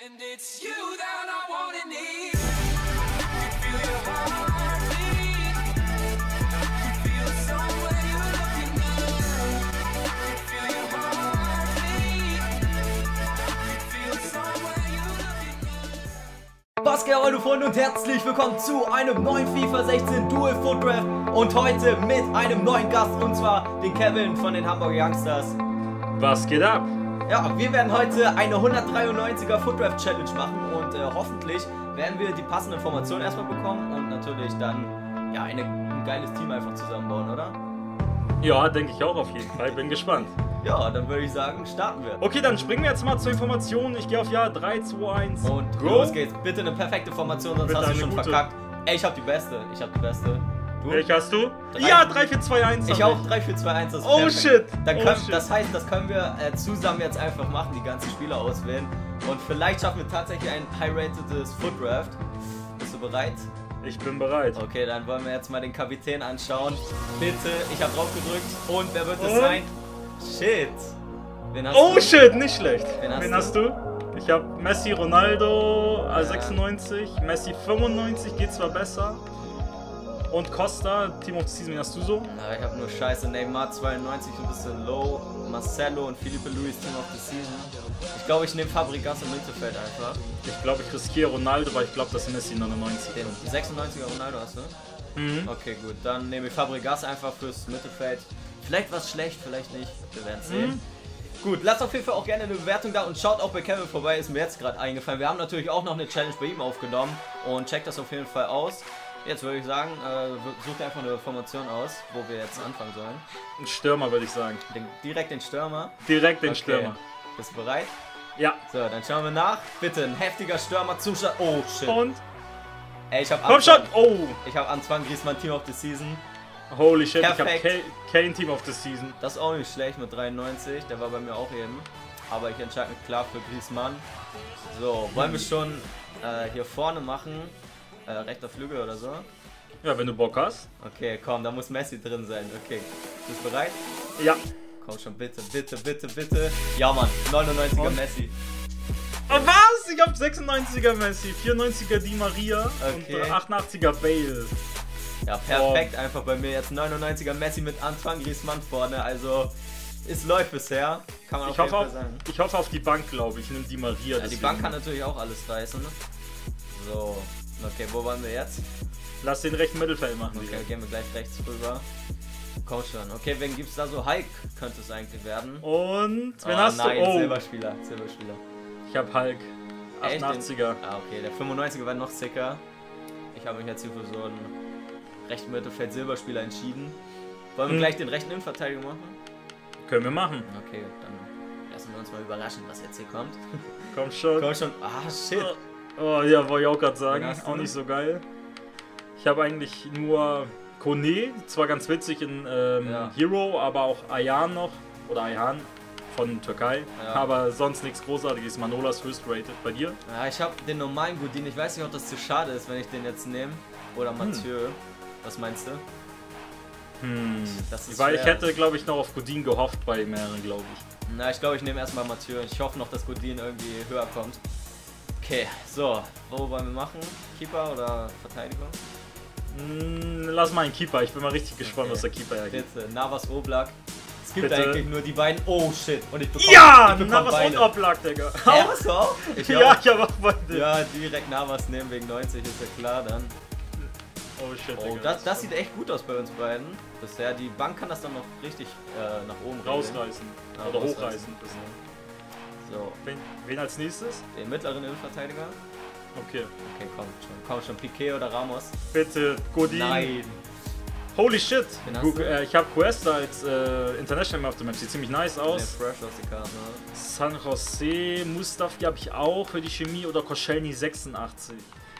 And it's you that I want and need. Feel your heartbeat. Feel somewhere you're looking good. Feel your heartbeat. Feel somewhere you're looking good. Was geht, meine Freunde, und herzlich willkommen zu einem neuen FIFA 16 Dual Foot Draft und heute mit einem neuen Gast, und zwar den Kevin von den Hamburger Youngsters. Was geht ab? Ja, wir werden heute eine 193er Foot Draft Challenge machen und hoffentlich werden wir die passenden Informationen erstmal bekommen und natürlich dann ja ein geiles Team einfach zusammenbauen, oder? Ja, denke ich auch auf jeden Fall. Bin gespannt. Ja, dann würde ich sagen, starten wir. Okay, dann springen wir jetzt mal zur Information. Ich gehe auf Jahr 3, 2, 1. Und go. Los geht's. Bitte eine perfekte Formation, sonst Bitte hast du eine schon gute. verkackt. Ey, ich hab die beste. Du? Welche hast du? Drei. Ja, 3, 4, 2, 1. Ich auch 3, 4, 2, 1. Das ist Oh perfekt. shit. Dann Oh können, shit. Das heißt, das können wir zusammen jetzt einfach machen, die ganzen Spieler auswählen. Und vielleicht schaffen wir tatsächlich ein high-ratedes Foot Draft. Bist du bereit? Ich bin bereit. Okay, dann wollen wir jetzt mal den Kapitän anschauen. Bitte, ich habe drauf gedrückt. Und wer wird es Und? sein? Shit. Wen hast Oh du? shit, nicht schlecht. Wen hast du? Ich habe Messi, Ronaldo, 96, Messi 95, geht zwar besser. Und Costa, Team of the Season, wen hast du so? Na, ich habe nur Scheiße. Neymar 92, ein bisschen low. Marcelo und Felipe Luis, Team of the Season. Ich glaube, ich nehme Fabregas im Mittelfeld einfach. Ich glaube, ich riskiere Ronaldo, weil ich glaube, dass Messi 99 Den ist. 96er Ronaldo hast du? Mhm. Okay, gut. Dann nehme ich Fabregas einfach fürs Mittelfeld. Vielleicht was schlecht, vielleicht nicht. Wir werden sehen. Gut, lasst auf jeden Fall auch gerne eine Bewertung da und schaut auch bei Kevin vorbei, ist mir jetzt gerade eingefallen. Wir haben natürlich auch noch eine Challenge bei ihm aufgenommen und checkt das auf jeden Fall aus. Jetzt würde ich sagen, sucht einfach eine Formation aus, wo wir jetzt anfangen sollen. Ein Stürmer, würde ich sagen. Direkt den Stürmer. Direkt den Okay. Stürmer. Bist du bereit? Ja. So, dann schauen wir nach. Bitte, ein heftiger Stürmer zum Start. Oh, shit. Und? Ey, ich habe Komm schon! Oh! Ich habe Antoine Griezmann, Team of the Season. Holy shit, Perfekt. ich habe Kane Team of the Season. Das ist auch nicht schlecht mit 93, der war bei mir auch eben. Aber ich entscheide mich klar für Griezmann. So, wollen wir schon hier vorne machen? Rechter Flügel oder so? Ja, wenn du Bock hast. Okay, komm, da muss Messi drin sein. Okay, bist du bereit? Ja. Komm schon, bitte, bitte, bitte, bitte. Ja, Mann, 99er Und? Messi. Oh, was? Ich hab 96er Messi, 94er Di Maria Okay. und 88er Bale. Ja, perfekt, einfach bei mir jetzt 99er Messi mit Antoine Griezmann vorne. Also, es läuft bisher, kann man auf jeden Fall sagen. Ich hoffe auf die Bank, glaube ich. Ich nehme Di Maria. Ja, die deswegen. Bank kann natürlich auch alles reißen. So, okay, wo wollen wir jetzt? Lass den rechten Mittelfeld machen. Okay, gehen wir gleich rechts rüber. Komm schon. Okay, wen gibt's da so? Hulk könnte es eigentlich werden. Und wen Oh, hast nein, du? Oh, Silberspieler. ich hab Hulk. Echt? 88er. Ah, okay, der 95er war noch sicker. Ich habe mich jetzt hier für so einen rechten Mittelfeld Silberspieler entschieden. Wollen wir gleich den rechten Innenverteidiger machen? Können wir machen. Okay, dann lassen wir uns mal überraschen, was jetzt hier kommt. Komm schon. Komm schon. Ah, shit. Oh ja, wollte ich auch gerade sagen. Wen hast du? Auch nicht so geil. Ich habe eigentlich nur Kone, zwar ganz witzig in Ja. Hero, aber auch Ayhan noch. Oder Ayhan von Türkei. Ja. Aber sonst nichts Großartiges. Manolas höchst rated. Bei dir? Ja, ich habe den normalen Godin. Ich weiß nicht, ob das zu schade ist, wenn ich den jetzt nehme. Oder Mathieu. Was meinst du? Das ist Weil ich schwer. hätte, glaube ich, noch auf Godin gehofft bei mehreren, glaube ich. Na, ich glaube, ich nehme erstmal Mathieu. Ich hoffe noch, dass Godin irgendwie höher kommt. Okay, so. Wo wollen wir machen? Keeper oder Verteidigung? Lass mal einen Keeper. Ich bin mal richtig gespannt, Okay. was der Keeper hergibt. Bitte, Navas Oblak. Es gibt Bitte. eigentlich nur die beiden. Oh shit. Und ich bekomme Ja! ich bekomm Navas und beide. Oblak, Digga. Ja, hast du auch? Ich Ja, auch. ich habe auch beide. Ja, direkt Navas nehmen wegen 90, ist ja klar dann. Oh shit, Oh, Digga. das sieht echt gut aus bei uns beiden. Bisher, die Bank kann das dann noch richtig nach oben regeln. Rausreißen. Ja, Oder rausreißen. hochreißen. So, Wen als nächstes? den mittleren Innenverteidiger. Okay. Okay, komm schon, Piqué oder Ramos? Bitte, Godin. Nein. Holy shit. Wen hast du? Ich habe Cuesta als International Man of the Match. Sieht ziemlich nice Der aus. fresh aus der Karte, ne? San Jose, Mustafi habe ich auch für die Chemie oder Koscielny 86.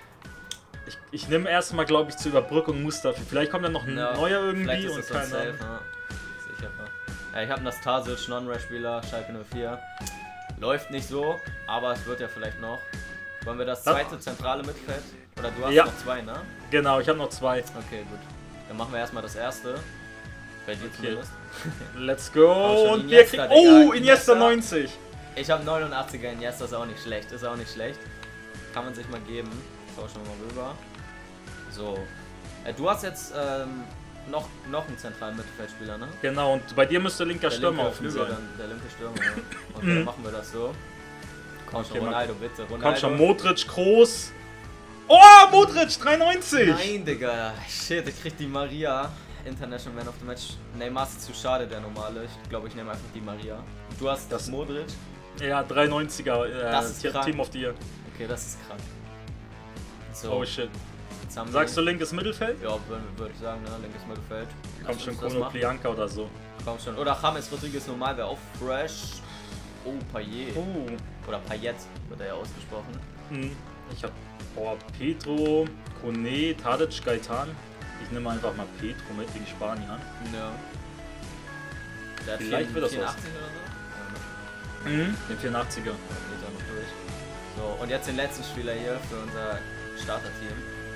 Ich nehme erstmal, glaube ich, zur Überbrückung Mustafi. Vielleicht kommt dann noch ein Ja, neuer vielleicht irgendwie ist und das dann keine safe, Ahnung. ne? Sicher. Ja, ich habe Nastasic, Non-Rash-Spieler, Schalke 04. Läuft nicht so, aber es wird ja vielleicht noch. Wollen wir das zweite zentrale Mittelfeld? Oder du hast Ja. noch zwei, ne? Genau, ich habe noch zwei. Okay, gut. Dann machen wir erstmal das erste. Bei dir zumindest. Let's go. schon, Und wir Iniesta, kriegen. Oh, Digga. Iniesta Iniesta. 90. Ich habe 89er in Yes, das ist auch nicht schlecht. Ist auch nicht schlecht. Kann man sich mal geben. Schau schon mal rüber. So. Du hast jetzt noch einen zentralen Mittelfeldspieler, ne? Genau, und bei dir müsste linker Stürmer linke offen Flügel sein. dann, der linke Stürmer. Ja. Okay, dann machen wir das so. Komm schon, Okay, Ronaldo, bitte. Ronaldo. Komm schon, Modric, Kroos. Oh, Modric, 93! Nein, Digga. Shit, ich krieg die Maria. International Man of the Match. Neymar ist zu schade, der normale. Ich glaube, ich nehme einfach die Maria. Du hast das Modric. Ja, 390er, Das ist krank. Team of the Year. Okay, das ist krank. So, Oh shit. jetzt haben Sagst du wir... linkes Mittelfeld? Ja, würde ich sagen, ne? Linkes Mittelfeld. Komm Lass schon, uns das Kono machen. Plianka oder so. Komm schon. Oder James Rodriguez normal wäre auch fresh. Oh, Payet. Oder Payet wird er ja ausgesprochen. Ich hab Pedro, Kone, Tadic, Gaetan. Ich nehme einfach mal Pedro mit gegen Spanier. Ja. Der hat Vielleicht wird das 84 oder so? Ja, Den 84er. geht er noch durch. So, und jetzt den letzten Spieler hier für unser Starterteam.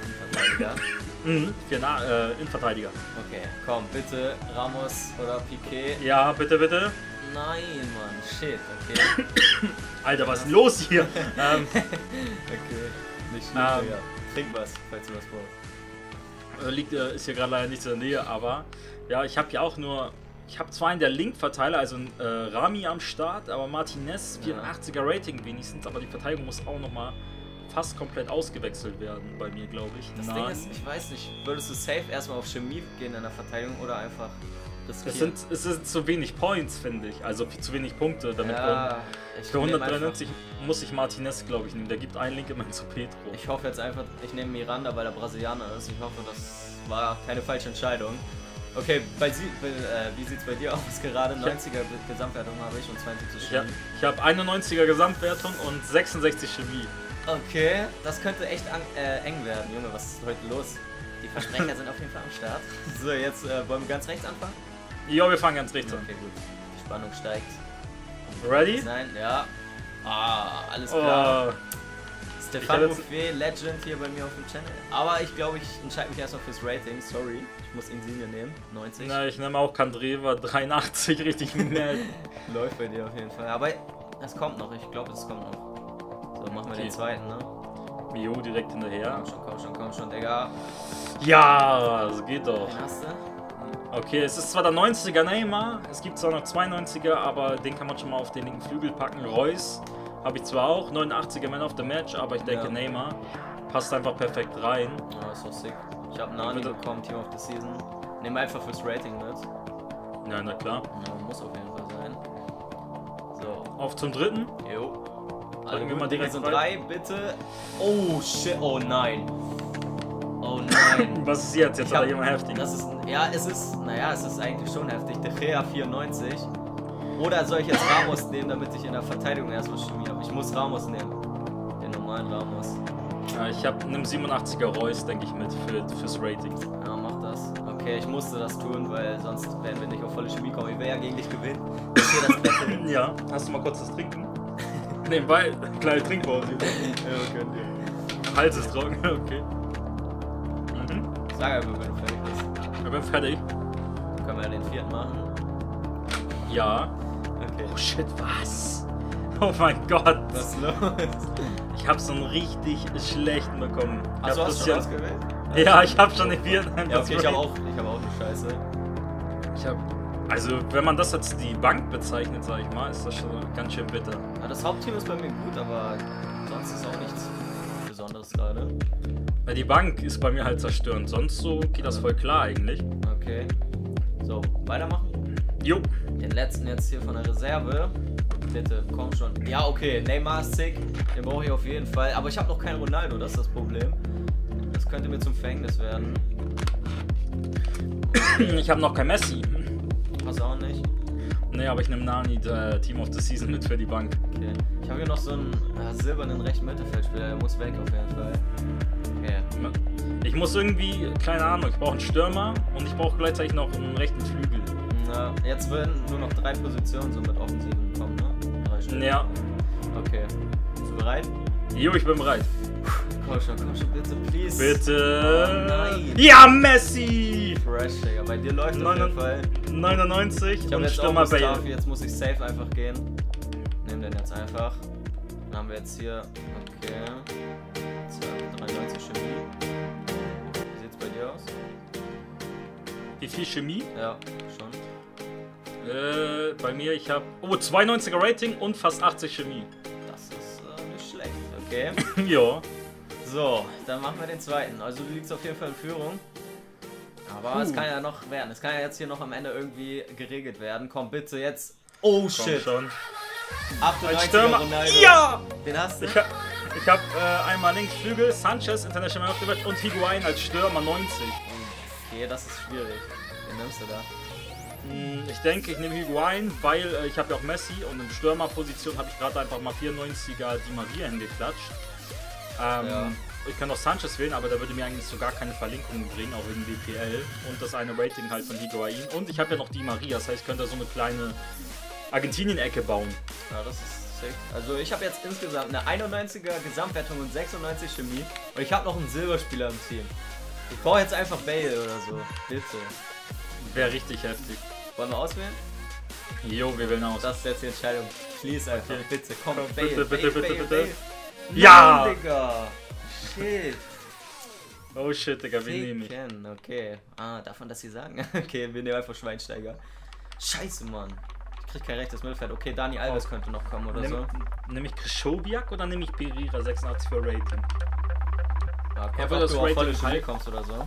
Verteidiger. Innenverteidiger. Okay, komm, bitte Ramos oder Piqué. Ja, bitte, bitte. Nein, Mann, shit, okay. Alter, was ist denn los hier? Okay, nicht schlimm, Ähm. Digga. Trink was, falls du was brauchst. Ist hier gerade leider nicht in der Nähe, aber ja, ich habe ja auch nur. Ich habe zwar in der Linkverteiler, also Rami am Start, aber Martinez 84er Rating wenigstens, aber die Verteidigung muss auch nochmal fast komplett ausgewechselt werden bei mir, glaube ich. Das Ding ist, ich weiß nicht, würdest du safe erstmal auf Chemie gehen in der Verteidigung oder einfach riskieren? Es sind zu wenig Points, finde ich, also zu wenig Punkte, damit Ja, für 193 muss ich Martinez, glaube ich, nehmen. Der gibt einen Link immer zu Pedro. Ich hoffe jetzt einfach, ich nehme Miranda, weil der Brasilianer ist. Ich hoffe, das war keine falsche Entscheidung. Okay, wie sieht es bei dir aus gerade? 90er Gesamtwertung habe ich und 72 Chemie. Ich habe 91er Gesamtwertung und 66 Chemie. Okay, das könnte echt eng werden. Junge, was ist heute los? Die Versprecher sind auf jeden Fall am Start. So, jetzt wollen wir ganz rechts anfangen? Ja, wir fangen ganz rechts an. Okay, gut. Die Spannung steigt. Ready? Nein, ja. Alles klar. Oh, Stefano jetzt- Fee, Legend hier bei mir auf dem Channel. Aber ich glaube, ich entscheide mich erstmal fürs Rating. Sorry, ich muss Insigne nehmen. 90. na, ich nehme auch Kandreva 83, richtig mad. Läuft bei dir auf jeden Fall. Aber es kommt noch, ich glaube, es kommt noch. So, machen wir Okay. den zweiten, ne? Mio direkt hinterher. Komm schon, Digga. Ja, das geht doch. Den hast du? Okay, es ist zwar der 90er Neymar, es gibt zwar noch 92er, aber den kann man schon mal auf den linken Flügel packen. Reus habe ich zwar auch, 89er Man of the Match, aber ich denke Ja. Neymar passt einfach perfekt rein. Ja, ist doch sick. Ich habe Nani Bitte. bekommen, Team of the Season. Nehmen wir einfach fürs Rating mit. Ja, na klar. Ja, muss auf jeden Fall sein. So, Auf zum dritten. jo. Drücken wir gut, mal Digga, direkt sind rein. 3, bitte. Oh shit, oh nein. Oh nein. Was ist jetzt? Jetzt Ich hat hab- er jemand heftig. Das ist, ja, es ist eigentlich schon heftig. De Gea 94. Oder soll ich jetzt Ramos nehmen, damit ich in der Verteidigung erstmal Chemie habe? Ich muss Ramos nehmen. Den normalen Ramos. Ja, ich habe einen 87er Reus, denke ich, mit fürs Rating. Ja, mach das. Okay, ich musste das tun, weil sonst werden wir nicht auf volle Chemie kommen. Ich will ja gegen dich gewinnen. Ich sehe das Battle. Ja, hast du mal kurz das Trinken? Nebenbei, kleine Trinkpause. Ja, könnt ihr. Hals ist trocken, okay. Sag einfach, wenn du fertig bist. Ich bin fertig. Können wir ja den vierten machen? Ja. Okay. Oh shit, was? Oh mein Gott. Was ist los? Ich habe so einen richtig schlechten bekommen. Ich Achso, hab hast du schon ausgewählt? Ja, ich habe schon den vierten. Ja, okay, ich habe auch eine Scheiße. Also, wenn man das als die Bank bezeichnet, sag ich mal, ist das schon ganz schön bitter. Ja, das Hauptteam ist bei mir gut, aber sonst ist auch nichts Besonderes gerade. Weil die Bank ist bei mir halt zerstörend. Sonst so geht das voll klar eigentlich. Okay. So, weitermachen. Jo. Den letzten jetzt hier von der Reserve. Bitte, komm schon. Ja, okay, Neymar ist sick. Den brauche ich auf jeden Fall. Aber ich habe noch keinen Ronaldo, das ist das Problem. Das könnte mir zum Verhängnis werden. Ich habe noch kein Messi. Hast du auch nicht? Nee, aber ich nehme Nani, der Team of the Season, mit für die Bank. Okay. Ich habe hier noch so einen silbernen rechten Mittelfeldspieler, der muss weg auf jeden Fall. Okay. Ich muss irgendwie, keine Ahnung, ich brauche einen Stürmer und ich brauche gleichzeitig noch einen rechten Flügel. Na, jetzt werden nur noch 3 Positionen so mit Offensiven kommen, ne? 3 Stück. Ja. Okay. Bist du bereit? Jo, ich bin bereit. Komm schon, bitte, please. Bitte. Oh nein. Ja, Messi! Fresh, Digga. Bei dir läuft auf jeden Fall. 99 Ich habe und jetzt auch Stürmer Mustafi, Bale. jetzt muss ich safe einfach gehen. Nimm nehmen den jetzt einfach. Dann haben wir jetzt hier, okay, 93 Chemie. Wie sieht's bei dir aus? Wie viel Chemie? Ja, schon. Bei mir, ich habe 92er Rating und fast 80 Chemie. Das ist nicht schlecht, okay. Ja. So, dann machen wir den zweiten. Also du liegst auf jeden Fall in Führung. Aber es kann ja noch werden. Es kann ja jetzt hier noch am Ende irgendwie geregelt werden. Komm bitte jetzt. Oh Komm shit. schon. 98er Stürmer. Ronaldo. Ja! Den hast du? Ich hab einmal links Flügel, Sanchez, International Man of the Match und Higuain als Stürmer 90. Okay, das ist schwierig. Wen nimmst du da? Ich denke, ich nehme Higuain, weil ich habe ja auch Messi und in Stürmerposition habe ich gerade einfach mal 94er Di Maria hingeklatscht. Ich kann auch Sanchez wählen, aber da würde mir eigentlich so gar keine Verlinkungen bringen, auch wegen WPL. Und das eine Rating halt von Higuain. Und ich habe ja noch Di Maria, das heißt, ich könnte da so eine kleine Argentinien-Ecke bauen. Ja, das ist sick. Also ich habe jetzt insgesamt eine 91er Gesamtwertung und 96 Chemie. Und ich habe noch einen Silberspieler im Team. Ich brauche jetzt einfach Bale oder so. Bitte. Wäre richtig heftig. Wollen wir auswählen? Jo, wir wählen aus. Das ist jetzt die Entscheidung. Please einfach. Okay. Bitte, komm, Komm, Bale, bitte, Bale, bitte, Bale, bitte, Bale. bitte. Ja! Nein, Digga! Shit! Oh shit, Digga, wen nehme ich? Ficken, okay. Darf man das hier sagen? Okay, wir nehmen einfach Schweinsteiger. Scheiße, Mann. Ich krieg kein rechtes Mittelfeld. Okay, Dani Alves könnte noch kommen oder so. Nehme ich Krischowiak oder nehme ich Pereira 86 für Rating? Ja, Er ob will das du auf volle Rating Chemie halten. kommst oder so.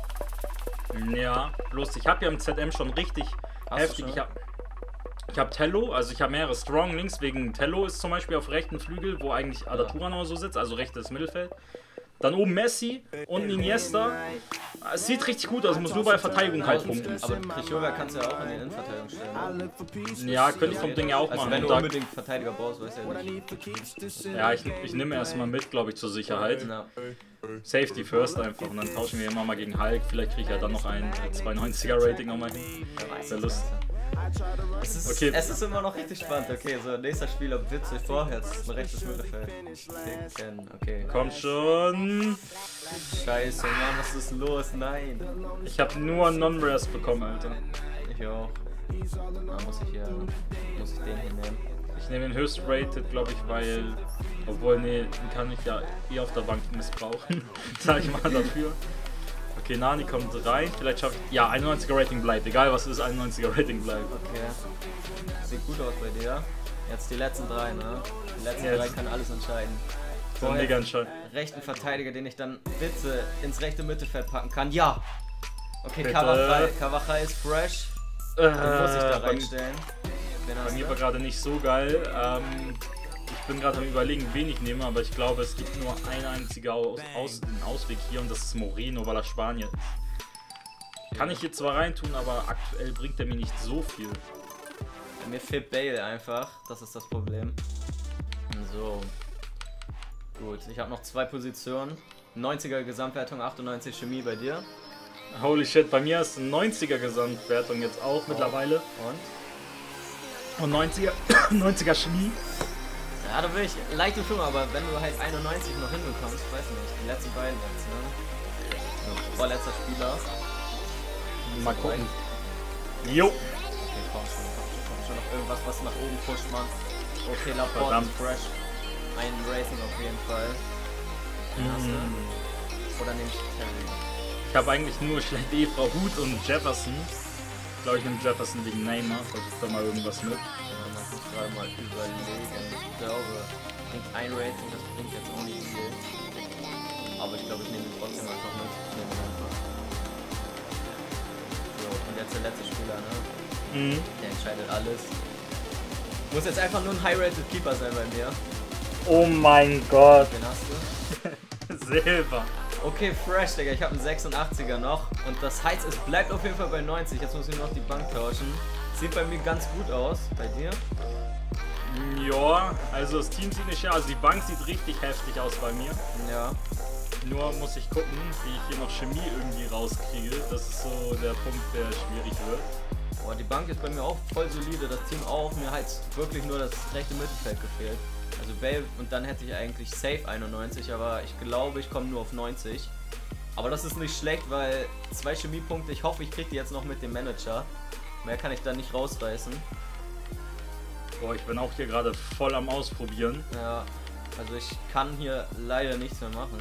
Ja, bloß ich habe ja im ZM schon richtig Hast du heftig. schon? Ich hab Tello, also ich habe mehrere Strong Links, wegen Tello ist zum Beispiel auf rechten Flügel, wo eigentlich Adatura noch so sitzt, also rechtes Mittelfeld. Dann oben Messi und Iniesta. Es sieht richtig gut aus, muss nur bei Verteidigung halt punkten. Aber Krischowa kannst du ja auch in die Innenverteidigung stellen. Ja, könnte ich vom Ding ja auch Also machen. wenn Und du da, unbedingt Verteidiger brauchst, weißt du ja nicht. ja, ich nehme erstmal mit, glaube ich, zur Sicherheit. Na, Safety first einfach und dann tauschen wir immer mal gegen Hulk. Vielleicht kriege ich ja dann noch ein 92er Rating nochmal hin. wer weiß Sehr das lustig. Ganze. Es ist immer noch richtig spannend. Okay, so nächster Spieler, witzig, vorwärts, ein rechtes Mittelfeld. Ficken, okay. Kommt schon. Scheiße, Mann, was ist los? Nein. Ich habe nur Non-Rares bekommen, Alter. Ich auch. Muss ich den hier nehmen. Ich nehme den höchst rated, glaube ich, weil. Obwohl, nee, den kann ich ja eh auf der Bank missbrauchen. Sag ich mal dafür. Okay, Nani kommt rein. Vielleicht schaffe ich. Ja, 91er Rating bleibt. Egal was ist, 91er Rating bleibt. Okay. Sieht gut aus bei dir. Jetzt die letzten drei, ne? Die letzten Jetzt. drei können alles entscheiden. So ein mega Entscheid. Rechten Verteidiger, den ich dann bitte ins rechte Mittelfeld packen kann. Ja! Okay, Bitte. Carvajal ist fresh. Den muss ich da Bei reinstellen. Wen hast mir du? war gerade nicht so geil. Ich bin gerade am Überlegen, wen ich nehme, aber ich glaube, es gibt nur einen einzigen Ausweg hier und das ist Moreno, weil er Spanier ist. Kann ich hier zwar reintun, aber aktuell bringt er mir nicht so viel. Mir fehlt Bale einfach. Das ist das Problem. So. Gut, ich habe noch zwei Positionen. 90er Gesamtwertung, 98 Chemie bei dir. Holy shit, bei mir ist eine 90er Gesamtwertung jetzt auch mittlerweile. Und? Und 90er Chemie. Ja, da bin ich leicht in Führung, aber wenn du halt 91 noch hinbekommst, weiß nicht, die letzten beiden jetzt, ne? So, vorletzter Spieler. Mal gucken. Jo. Okay, komm schon noch irgendwas, was nach oben pusht, man. Okay, Laporte Verdammt. ist fresh. Ein Rating auf jeden Fall. Den hast du. Oder nehme ich Terry? Ich habe eigentlich nur schlechte Ehefrau Hut und Jefferson. Ich glaube, ich nehme Jefferson wegen Neymar. Versuch da mal irgendwas mit. Ja, man muss gerade mal überlegen. Ich glaube, ein Rating, das bringt jetzt auch nicht viel. Aber ich glaube, ich nehme ihn trotzdem einfach mit. Ich nehme ihn einfach. So, und jetzt der letzte Spieler, ne? Der entscheidet alles. Muss jetzt einfach nur ein High-Rated Keeper sein bei mir. Oh mein Gott. Den hast du? Silber. Okay, fresh, Digga. Ich habe einen 86er noch. Und das heißt, es bleibt auf jeden Fall bei 90. Jetzt muss ich noch die Bank tauschen. Sieht bei mir ganz gut aus. Bei dir? Ja, also das Team sieht nicht schlecht. Also die Bank sieht richtig heftig aus bei mir. Ja. Nur muss ich gucken, wie ich hier noch Chemie irgendwie rauskriege. Das ist so der Punkt, der schwierig wird. Boah, die Bank ist bei mir auch voll solide. Das Team auch. Mir hat wirklich nur das rechte Mittelfeld gefehlt. Also Bale und dann hätte ich eigentlich safe 91, aber ich glaube, ich komme nur auf 90. Aber das ist nicht schlecht, weil 2 Chemiepunkte, ich hoffe, ich kriege die jetzt noch mit dem Manager. Mehr kann ich da nicht rausreißen. Boah, ich bin auch hier gerade voll am Ausprobieren. Ja, also ich kann hier leider nichts mehr machen.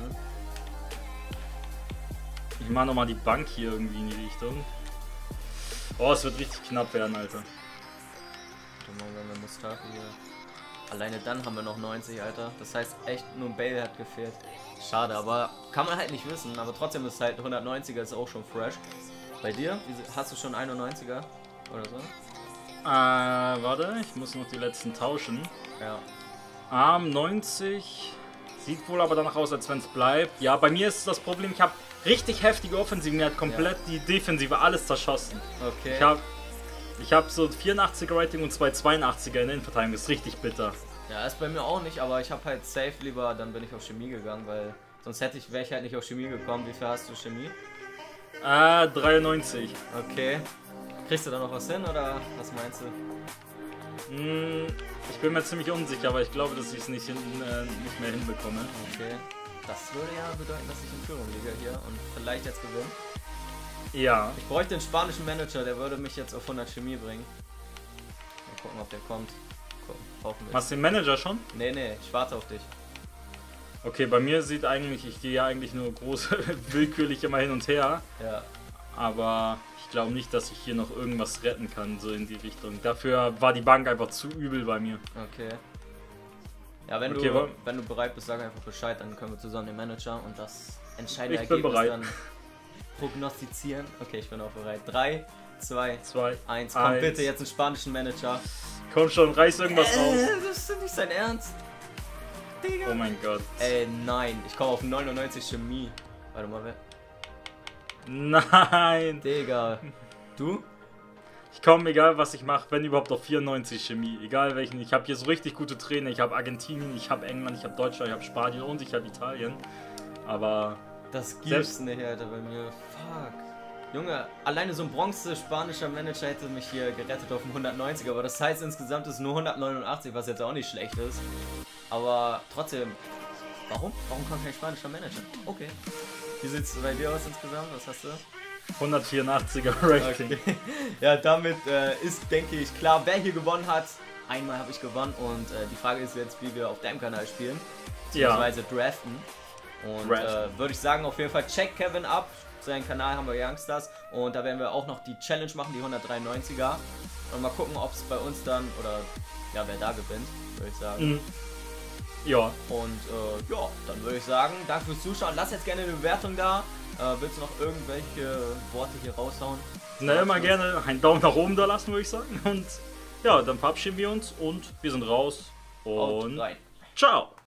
Ich mache nochmal die Bank hier irgendwie in die Richtung. Oh, es wird richtig knapp werden, Alter. Warte mal, wenn wir Mustafi hier. Alleine dann haben wir noch 90, Alter. Das heißt echt, nur ein Bale hat gefehlt. Schade, aber kann man halt nicht wissen. Aber trotzdem ist halt 190er ist auch schon fresh. Bei dir? Hast du schon 91er oder so? Warte, ich muss noch die letzten tauschen. Ja. 90. Sieht wohl aber danach aus, als wenn es bleibt. Ja, bei mir ist das Problem, ich habe richtig heftige Offensive. Mir hat komplett die Defensive alles zerschossen. Okay. Ich hab so 84er Rating und zwei 82er in der Innenverteidigung. Das ist richtig bitter. Ja, ist bei mir auch nicht, aber ich habe halt safe lieber, dann bin ich auf Chemie gegangen, weil sonst wäre ich halt nicht auf Chemie gekommen. Wie viel hast du Chemie? 93. Okay. Kriegst du da noch was hin oder was meinst du? Ich bin mir ziemlich unsicher, aber ich glaube, dass ich es nicht mehr hinbekomme. Okay. Das würde ja bedeuten, dass ich in Führung liege hier und vielleicht jetzt gewinne. Ja. Ich bräuchte einen spanischen Manager, der würde mich jetzt auf 100 Chemie bringen. Mal gucken, ob der kommt. Hoffen wir. Hast du den Manager schon? Nee, ich warte auf dich. Okay, bei mir sieht eigentlich, ich gehe ja eigentlich nur groß willkürlich immer hin und her. Ja. Aber ich glaube nicht, dass ich hier noch irgendwas retten kann, so in die Richtung. Dafür war die Bank einfach zu übel bei mir. Okay. Ja, wenn du bereit bist, sag einfach Bescheid, dann können wir zusammen den Manager und das entscheidende Ich bin Ergebnis bereit. dann prognostizieren. Okay, ich bin auch bereit. 3, 2, 2, 1. Komm 1. bitte jetzt einen spanischen Manager. Komm schon, reiß irgendwas raus. Das ist nicht sein Ernst. Digga. Oh mein Gott. Nein, ich komme auf 99 Chemie. Warte mal, wer? Nein. Digga. Du? Ich komme, egal was ich mache, wenn überhaupt auf 94 Chemie. Egal welchen. Ich habe hier so richtig gute Trainer. Ich habe Argentinien, ich habe England, ich habe Deutschland, ich habe Spanien und ich habe Italien. Aber Das gibt's Selbst- nicht, Alter, bei mir. Fuck. Junge, alleine so ein bronze-spanischer Manager hätte mich hier gerettet auf dem 190, aber das heißt insgesamt ist nur 189, was jetzt auch nicht schlecht ist. Aber trotzdem, warum? Warum kommt kein spanischer Manager? Okay. Wie sieht's bei dir aus insgesamt? Was hast du? 184er Rating. Okay. Ja, damit ist, denke ich, klar, wer hier gewonnen hat. Einmal habe ich gewonnen und die Frage ist jetzt, wie wir auf deinem Kanal spielen. Ja. Beziehungsweise draften. Und würde ich sagen, auf jeden Fall check Kevin ab. Seinen Kanal haben wir Youngstars. Und da werden wir auch noch die Challenge machen, die 193er. Und mal gucken, ob es bei uns dann, oder ja, wer da gewinnt, würde ich sagen. Mhm. Ja. Und ja, dann würde ich sagen, danke fürs Zuschauen. Lass jetzt gerne eine Bewertung da. Willst du noch irgendwelche Worte hier raushauen? Na, immer gerne einen Daumen nach oben da lassen, würde ich sagen. Und ja, dann verabschieden wir uns und wir sind raus. Haut Und rein. ciao.